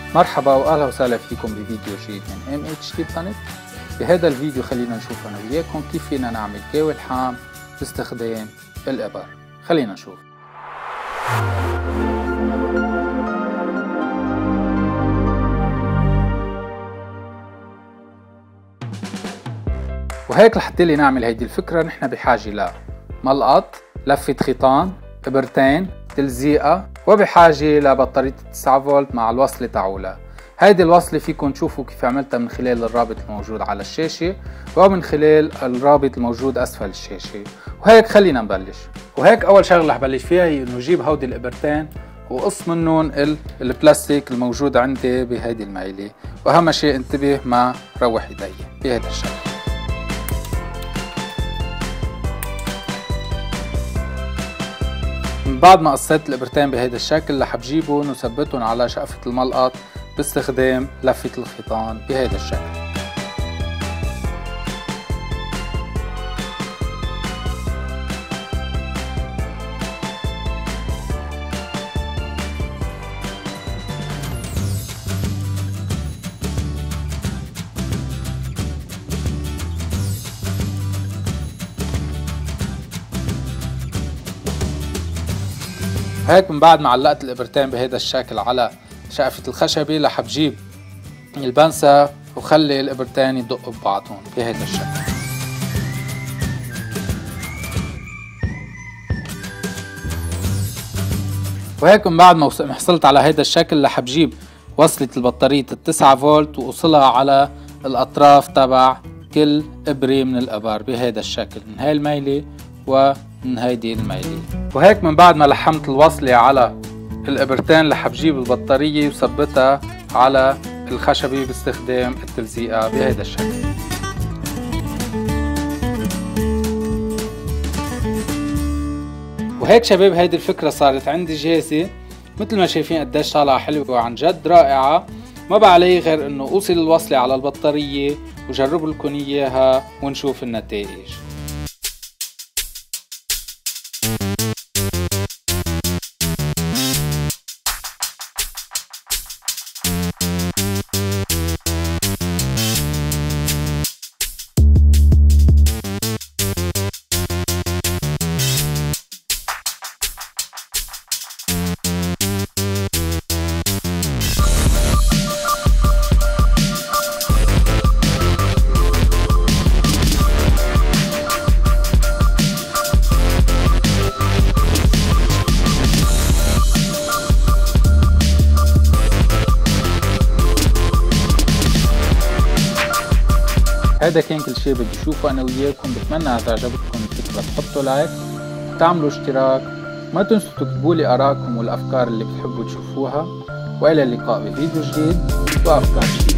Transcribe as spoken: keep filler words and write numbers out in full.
مرحبا واهلا وسهلا فيكم بفيديو جديد من ام اتش تي بلانت. بهذا الفيديو خلينا نشوف انا وياكم كيف فينا نعمل كاوي لحام باستخدام الابر. خلينا نشوف. وهيك لحتى لي نعمل هيدي الفكرة نحن بحاجة لملقط، لفة خيطان، ابرتين، تلزيقة، وبحاجة لبطارية تسعة فولت مع الوصلة تعولها. هيدي الوصلة فيكم تشوفوا كيف عملتها من خلال الرابط الموجود على الشاشة ومن خلال الرابط الموجود اسفل الشاشة. وهيك خلينا نبلش. وهيك اول شغلة رح بلش فيها هي انه اجيب هودي الابرتين وقص منهم البلاستيك الموجود عندي بهيدي المعيلة، واهم شيء انتبه ما روح ايدي بهذا الشكل. من بعد ما قصيت الابرتين بهذا الشكل رح بجيبهم وثبتهم على شقفة الملقط باستخدام لفة الخيطان بهذا الشكل. هيك من بعد ما علقت الابرتين بهذا الشكل على شقفة الخشبة رح بجيب البنسة وخلي الابرتين يدقوا ببعضهم بهذا الشكل. وهيك من بعد ما حصلت على هذا الشكل رح بجيب وصلة البطارية التسعة فولت وأوصلها على الأطراف تبع كل إبرة من الإبر بهذا الشكل، من هاي الميلة ومن هيدي الميلة. وهيك من بعد ما لحمت الوصلة على الابرتين رح بجيب البطارية وثبتها على الخشبة باستخدام التلزيقة بهذا الشكل. وهيك شباب هيدي الفكرة صارت عندي جاهزة، مثل ما شايفين قديش طالعة حلوة وعن جد رائعة. ما بقى علي غير انه اوصل الوصلة على البطارية وجرب لكم اياها ونشوف النتائج. هذا كان كل شيء بدي اشوفه انا وياكم. بتمنى اذا عجبتكم الفكره تحطوا لايك وتعملوا اشتراك، ما تنسوا تكتبوا لي ارائكم والافكار اللي بتحبوا تشوفوها، والى اللقاء بفيديو جديد وافكار جديدة.